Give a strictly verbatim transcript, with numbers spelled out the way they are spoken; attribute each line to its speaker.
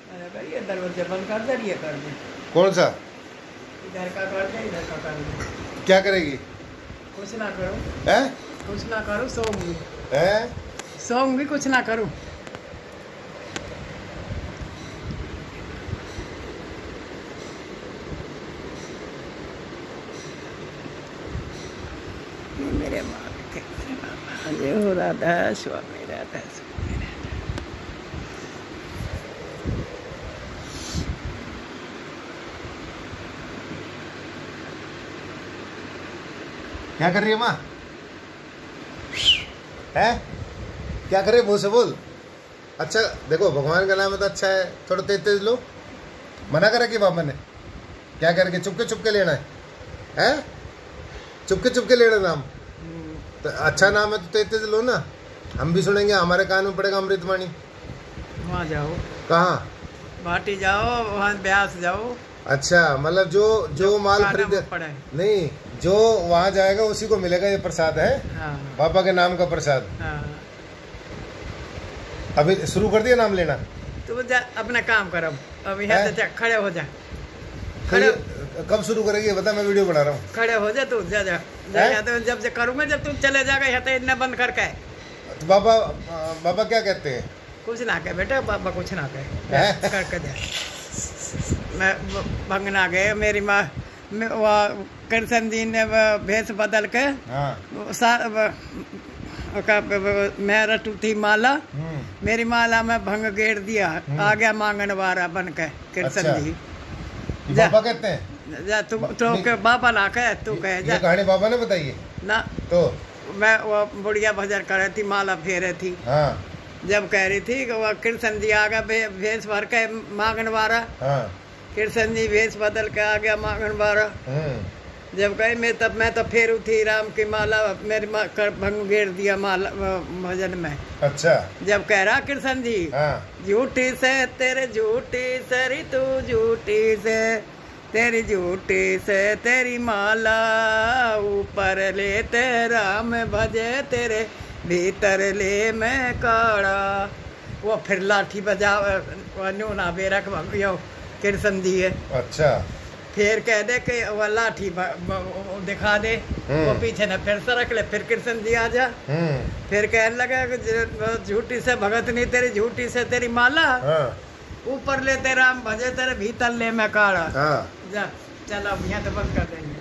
Speaker 1: अरे भाई ये दरवाजा बंद कर दे, ये कर दे।
Speaker 2: कौन सा?
Speaker 1: इधर का कर दे, इधर का कर दे।
Speaker 2: क्या करेगी?
Speaker 1: कुछ ना करो।
Speaker 2: हैं?
Speaker 1: कुछ ना करो, सोऊंगी।
Speaker 2: हैं?
Speaker 1: सोऊंगी, कुछ ना करूं। मेरे मालिक के हो राधा स्वामी राधा स्वामी राधा।
Speaker 2: क्या कर रही है माँ? है? क्या कर रही है? मुँह से बोल। अच्छा देखो, भगवान का नाम है तो अच्छा है, थोड़ा तेज तेज लो। मना करा कि बाबा ने? क्या करके चुपके चुपके लेना है? हैं? चुपके चुपके लेना नाम तो अच्छा नाम है तो तेज तेज लो ना, हम भी सुनेंगे, हमारे कान में पड़ेगा अमृतवाणी।
Speaker 1: वहाँ जाओ।
Speaker 2: कहाँ?
Speaker 1: भाटी जाओ, वहाँ ब्यास जाओ।
Speaker 2: अच्छा, मतलब जो जो माल खरीदे नहीं, जो वहाँ जाएगा उसी को मिलेगा ये प्रसाद है।
Speaker 1: हाँ।
Speaker 2: बाबा के नाम का प्रसाद।
Speaker 1: हाँ।
Speaker 2: अभी शुरू कर दिया नाम लेना?
Speaker 1: तू जा अपना काम कर, अब यहाँ से खड़े हो जा। खड़े
Speaker 2: कब शुरू करेगी बता, मैं वीडियो बना रहा हूँ।
Speaker 1: खड़े हो जा तू, जा जा, जा तो जब से करूँगा, जब तू चले जाएगा यहाँ तो इतना बंद करके।
Speaker 2: तो बाबा बाबा क्या कहते हैं?
Speaker 1: कुछ ना कहे बेटा, बाबा कुछ ना कहे, करके जा। मैं भंगना गए, मेरी माँ कृष्ण जी ने भेष बदल के मैं रटू थी माला, मेरी माला में भंग गेर दिया, आ गया मांगन वाला बन के कृष्ण जी।
Speaker 2: बाबा कहते हैं?
Speaker 1: जा तू तो के बाबा ना कहे, तू कहे जा।
Speaker 2: ये कहानी बाबा ने बताई है
Speaker 1: ना? तो मैं वो बुढ़िया भजन कर रही थी, माला फेरे थी। हाँ। जब कह रही थी कि वो कृष्ण जी आ गया भेष भर के मांगन वाला। हाँ। कृष्ण जी भेष बदल के आ गया मांगन वाला। जब कहे मैं तब मैं तो फेरू थी राम की माला, मेरी माँ कर भंग गेर दिया माला भजन में। अच्छा। जब कह रहा कृष्ण जी, झूठी से तेरे झूठी सरी तू झूठी से तेरी झूठी से तेरी माला, ऊपर ले तेरा मैं भजे तेरे भीतर ले मैं काड़ा। वो फिर लाठी बजा न्यू ना बेरक भंगियो कृष्ण जी है। अच्छा। फिर कह दे कि वो लाठी दिखा दे, वो पीछे न फिर से रख ले, फिर कृष्ण जी आ जा। फिर कहने लगा कि झूठी से भगत नहीं तेरी झूठी से तेरी माला, ऊपर ले तेरा भजे तेरे भीतर ले मैं काड़ा। जा चल अब यहाँ तो बंद कर देंगे।